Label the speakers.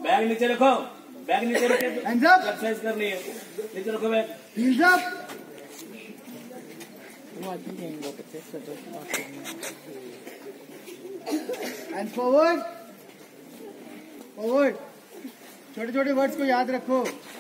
Speaker 1: Bag नीचे रखो, bag नीचे रखो।
Speaker 2: हैंड्स अप,
Speaker 1: एक्सरसाइज करनी है, नीचे रखो bag.
Speaker 2: Heels up, hands forward, forward. छोटे छोटे वर्ड्स को याद रखो।